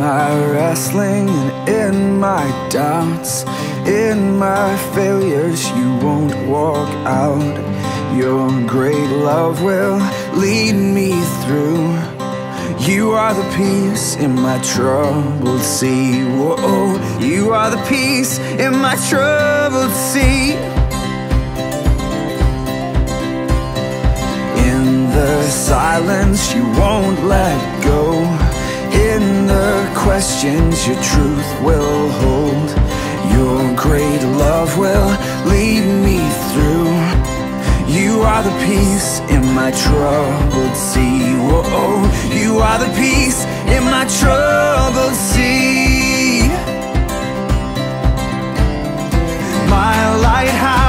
my wrestling and in my doubts, in my failures, you won't walk out. Your great love will lead me through. You are the peace in my troubled sea. Whoa, you are the peace in my troubled sea. In the silence, you won't let go. In the questions, your truth will hold. Your great love will lead me through. You are the peace in my troubled sea. Whoa, you are the peace in my troubled sea. My lighthouse,